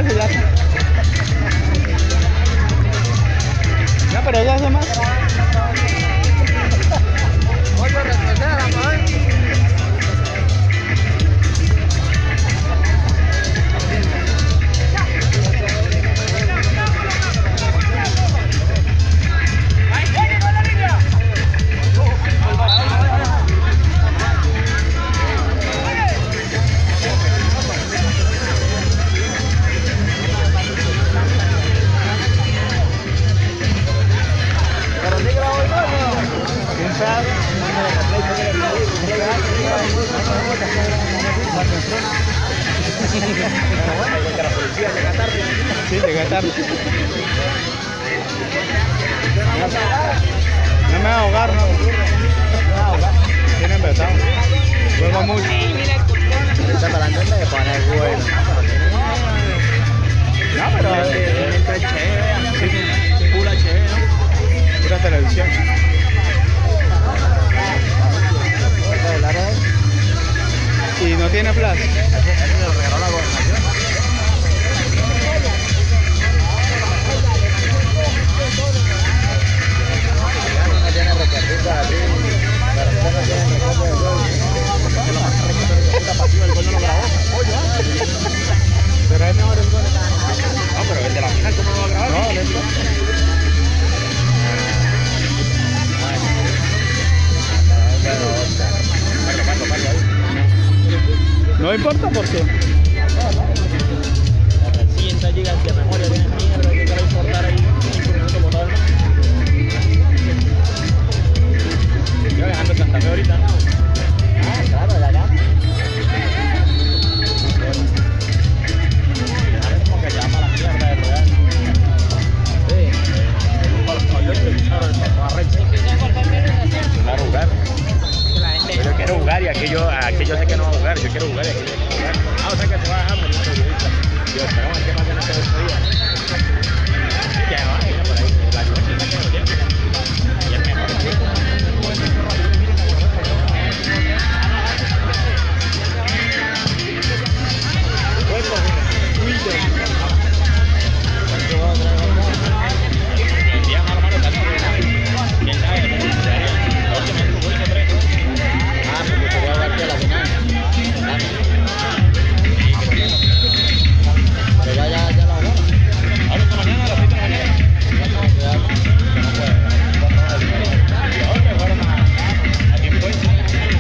plata. No, pero ya hace más. Oye, retroceda, mamá. Sí, llega tarde. No me va a ahogar, no. Tiene empezado. Juega mucho. Está para adelante de poner bueno. No, pero Entra chévere, pura chévere, ¿no? pura televisión. Y no tiene plaza. Lo regaló la gobernación. No tiene recuerditos así. Pero usted no tiene recuerdos de gol. Es lo más recuerdo de puta pasiva, el gol no lo grabó. Pero es mejor el gol. No, pero el de la final, ¿cómo lo va a grabar? No, lento. No importa por qué. Recién llega hacia memoria, tiene mierda, que quiero importar ahí 5 minutos por todo el mundo. Yo dejando Santa Fe ahorita, ¿no? Ah, claro, de acá. A ver cómo que llama la mierda de Real. Sí. Claro, jugar. Yo quiero jugar y aquí yo sé que no va a jugar. Yo quiero jugar y aquí yo quiero jugar. Ah, o sea que se va a dejar venir periodista. Yo esperamos que pasen este día. Ya va, mira por ahí. La Juventus que lo tiene. Y es mejor. El día más malo está con ¿quién sabe? La última vez jugó 3. Ah, porque quería jugar que la final. Pero ya la jugamos. Ahora esta mañana a las 7 de la mañana. Que no puede. Y ahora me fueron a tiempo ese.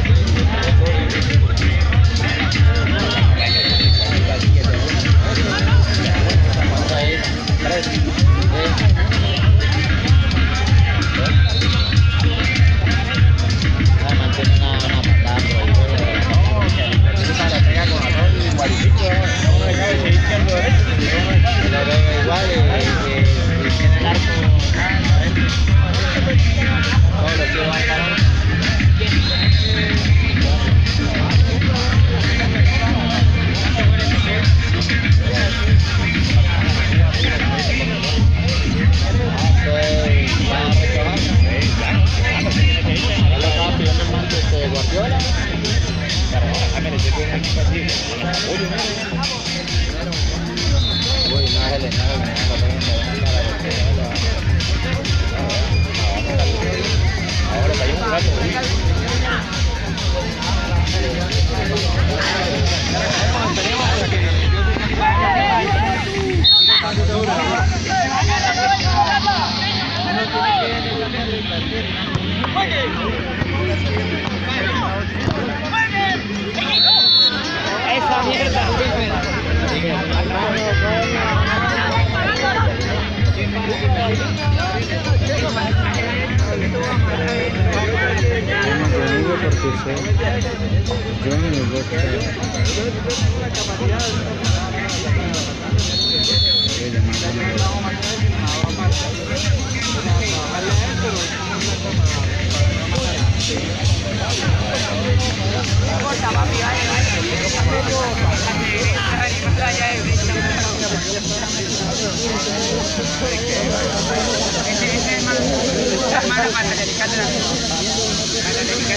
Ahora cayó un gato. Esa mierda. Yo no me voy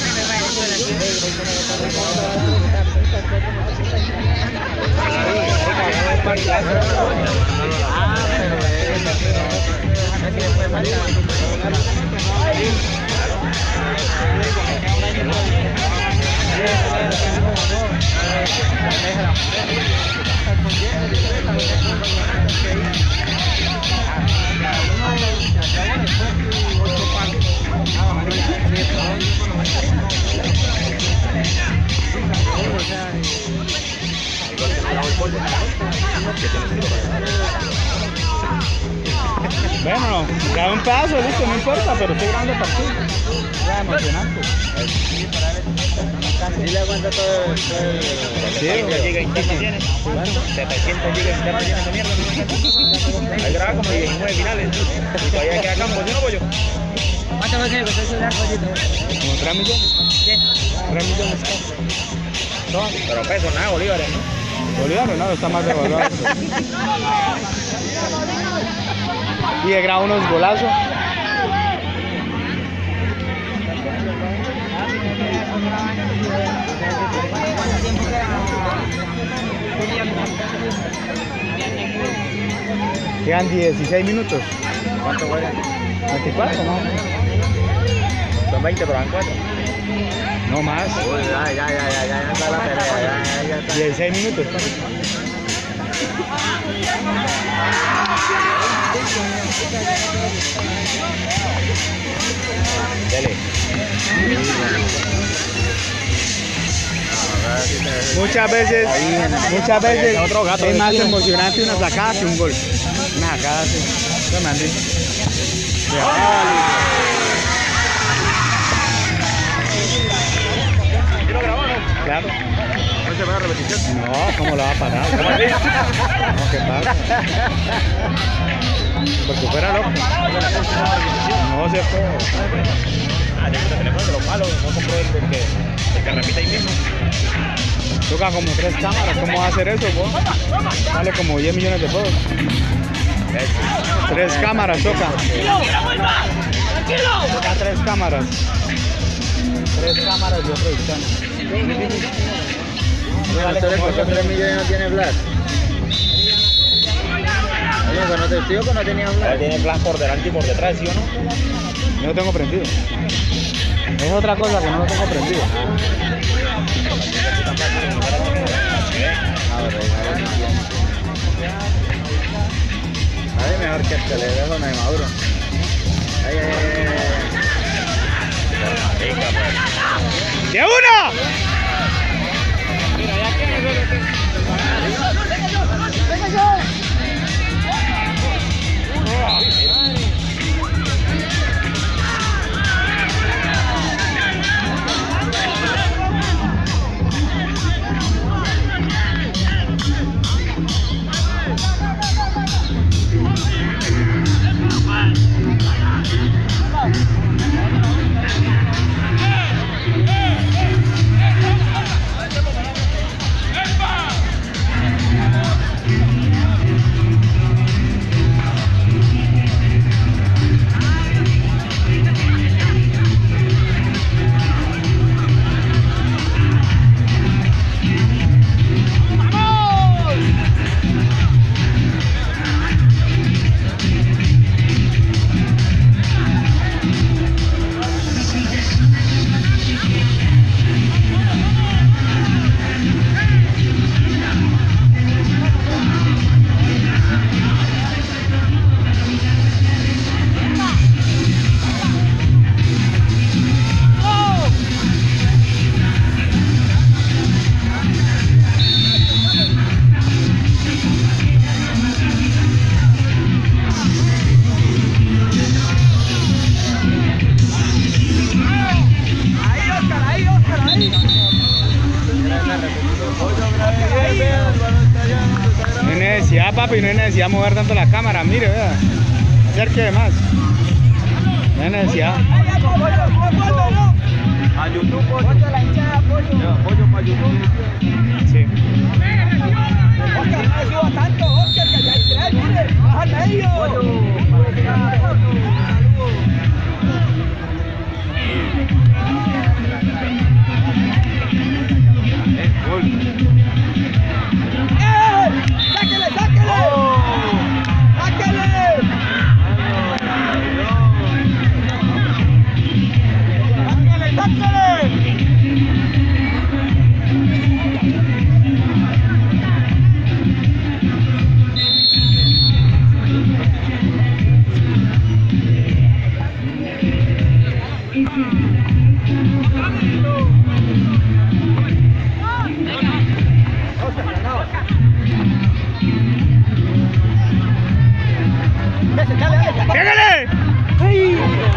Para Bueno, ya un pedazo, listo, no importa, pero estoy grabando el partido. Ya emocionante. ¿Sí le aguanta todo el... Sí, 700 gigas internos tiene. 700 gigas internos tiene esa mierda. Ahí graba como 19 finales. Y todavía queda campo, ¿sí no, pollo? ¿Cuánto va a ser? como 3 millones. ¿Qué? 3 millones. Pero pesos, nada, bolívares, ¿no? Bolívares, no, está más devaluado. Y he grabado unos golazos. Quedan 16 minutos. ¿Cuánto juega? 24, ¿no? Son 20, pero van 4. No más. Uy, ya está la pelea, ya está. 16 minutos. Dele. Muchas veces Otro gato es de más tiro. emocionante una sacada que un gol. Una sacada, sí. Eso me han dicho. ¿Sí lo grabó, no? Claro. ¿No se va a repetición? No, ¿cómo lo va a parar? ¿Cómo así? No, ¿qué pasa? Porque fuera loco. No se puede. Ah, te gusta el teléfono de los palos, no compró el que repite ahí mismo. Toca como 3 cámaras. ¿Cómo va a hacer eso, vos? Vale como 10 millones de pesos. 3 cámaras toca. Toca 3 cámaras. 3 cámaras de producción. Bueno, ¿tú por qué 3 millones no tiene Blas? Oye, cuando te digo que no tenía Ahora Blas. tiene plan por delante y por detrás, ¿sí o no? Yo lo tengo prendido. Es otra cosa que no lo tengo prendido. A ver, mejor que el teléfono de Maduro. Ay, ay, ay, ¡De una! No hay necesidad, papi, no hay necesidad de mover tanto la cámara. Mire, vea. Acerque más. No hay necesidad. A YouTube, pollo. La hinchada, pollo para YouTube. Sí. Oscar, no suba tanto, Oscar, que allá hay 3, mire, baja al medio. Gol.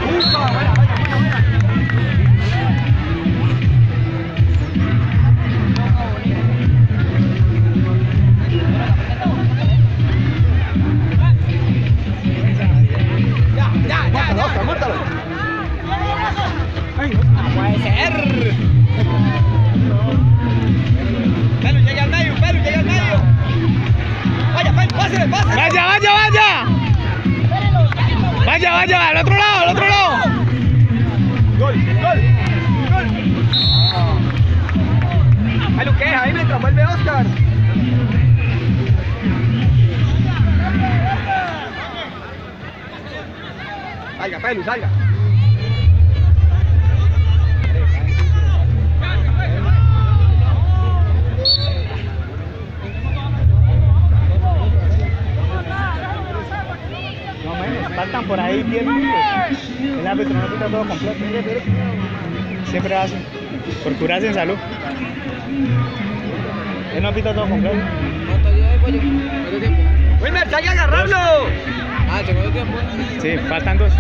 Puede ser. Pelu, llega al medio, Pelu, llega al medio. Vaya, Pelu, pásale, pásale. Vaya, vaya, vaya. Vaya, vaya, al otro lado, al otro lado. Gol, gol, gol. Pelu, ¿qué? Ahí mientras vuelve Oscar. Salga, Pelu, salga. Faltan por ahí 10 minutos. El árbitro no pita todo completo. Siempre hacen. Por curarse en salud. Él no pita todo completo. Wilmer, salga a agarrarlo. Ah, segundo tiempo. Sí, faltan 2.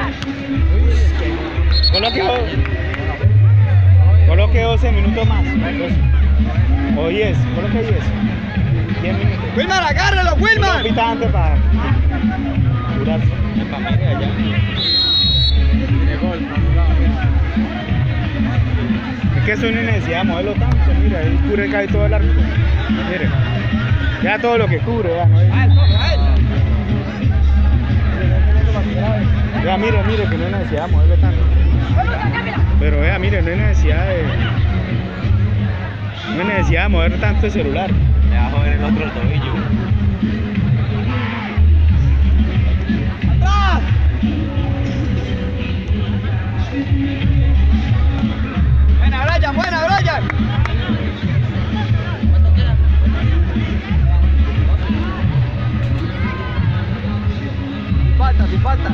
Coloque 12 minutos más. O 10. Coloque 10. 10 minutos. Wilmer, agárralo, No Wilmer. pita antes para curarse. Es que eso no hay necesidad de moverlo tanto. Mira, ahí cubre casi todo el árbitro. Mire. Ya todo lo que cubre, ya no hay. Vea, mire, mire, que no hay necesidad de moverlo tanto. Pero vea, mire, no hay necesidad de mover tanto el celular. Me va a joder el otro tobillo. ¡Atrás! Buena, Brian, buena, Brian. Falta, sin falta.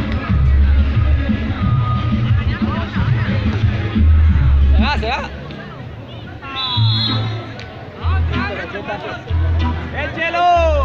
Se va. ¡Échelo!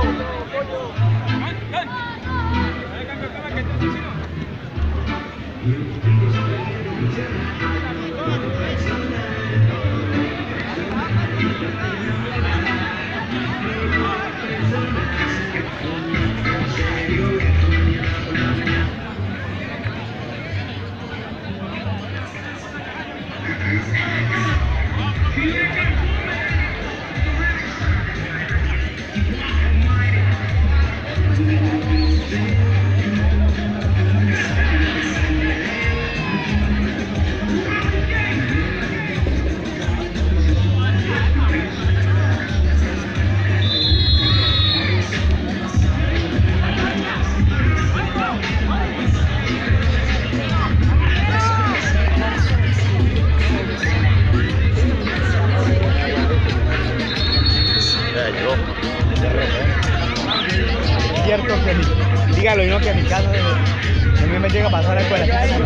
Cierto que dígalo y no que a mi casa a mí me llega a pasar algo de la casa.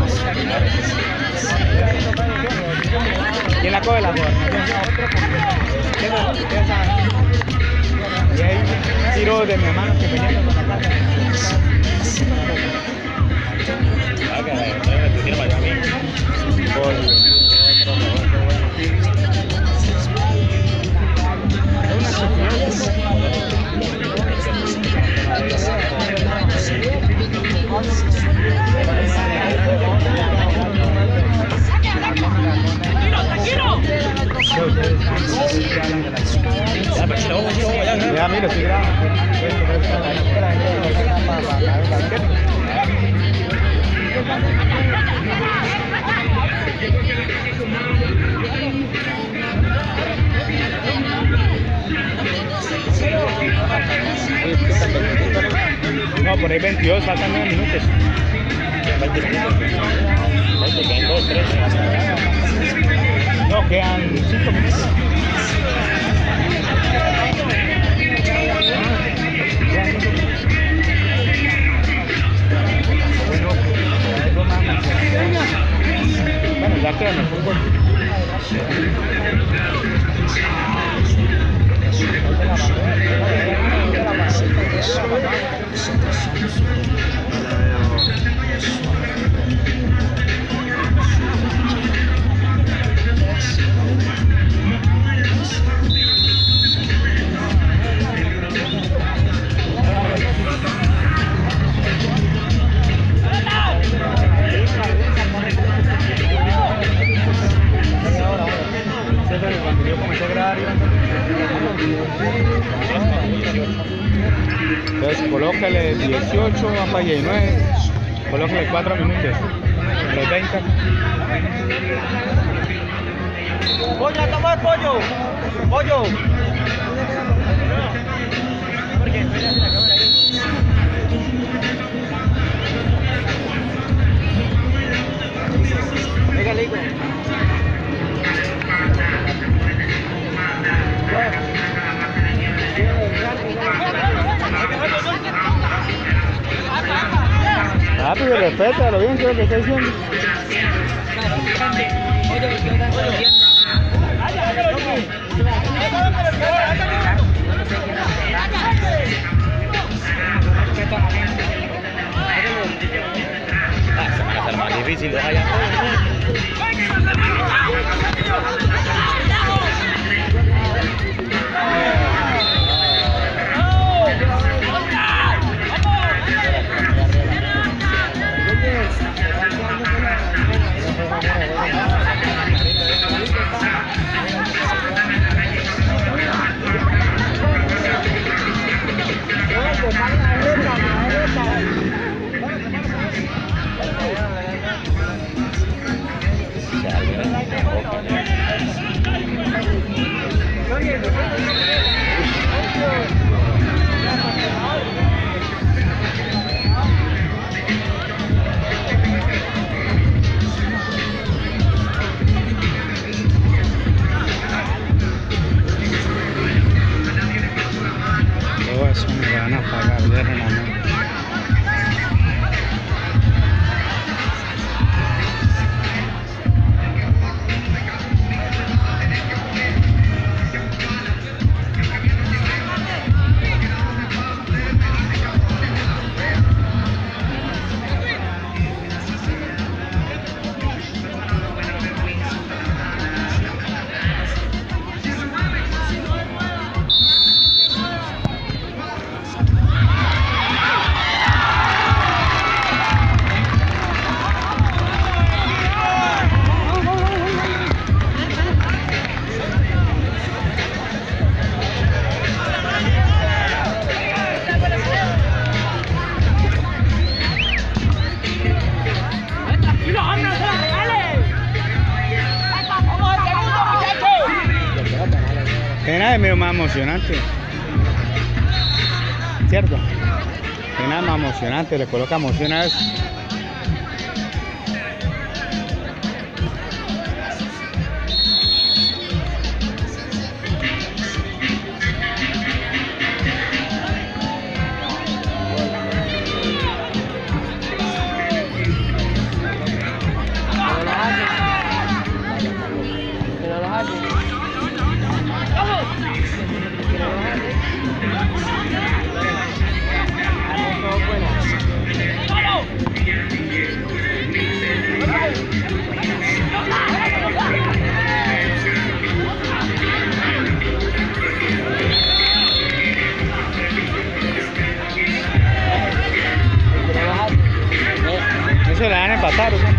¿Quién la coge la gobernación? Y hay tiros de mi hermano que peleando con la casa. Ya, mira, estoy grabando. No, por ahí 22, faltan 9 minutos. 20 minutos. Quedan 2, 3. No, quedan 5 minutos. Bueno, ya queda en el fútbol. 18, van para 19. Colóquenle 4 minutos. Los 20. Pollo, a tomar pollo. Pollo. Venga, Lico. Ah, pues respétalo bien, creo que está diciendo. Se van a hacer más difícil de allá. Todo eso me lo van a pagar, ya hermano. Que nada es medio más emocionante, ¿cierto? Que nada más emocionante, le coloca emoción a eso. Eso le van a empatar, ¿no?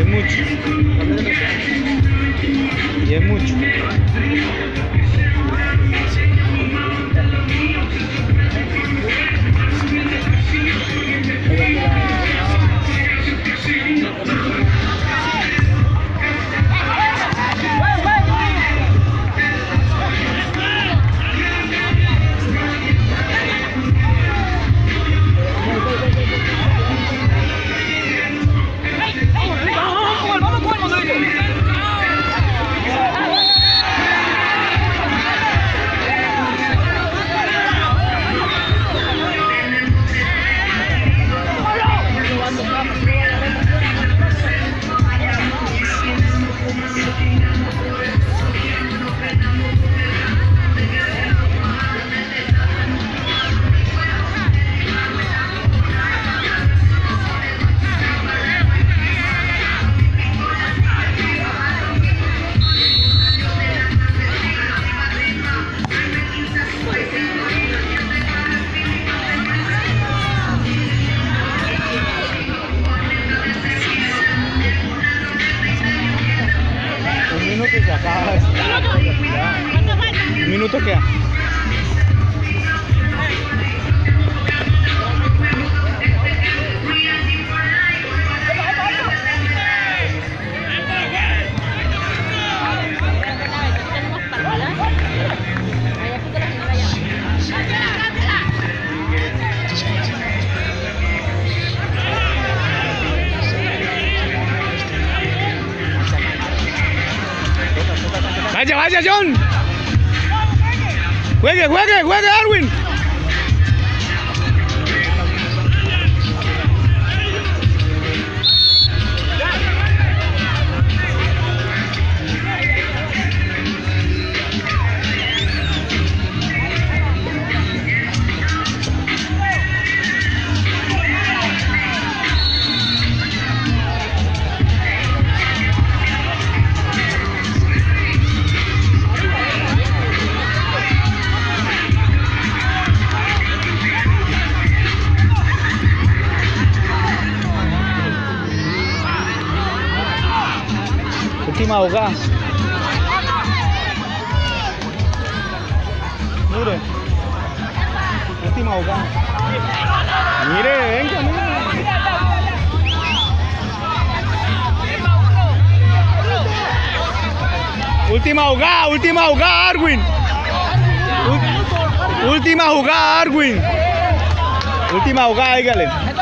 es mucho. Y es mucho. Se acaba esto. Un minuto queda. Vaya, vaya, John. Juegue, juegue, juegue, Arwin. Última jugada. Mire. Última jugada. Mire, venga, mire. Última jugada, Arwin. Última jugada, Arwin. Última jugada, dígale.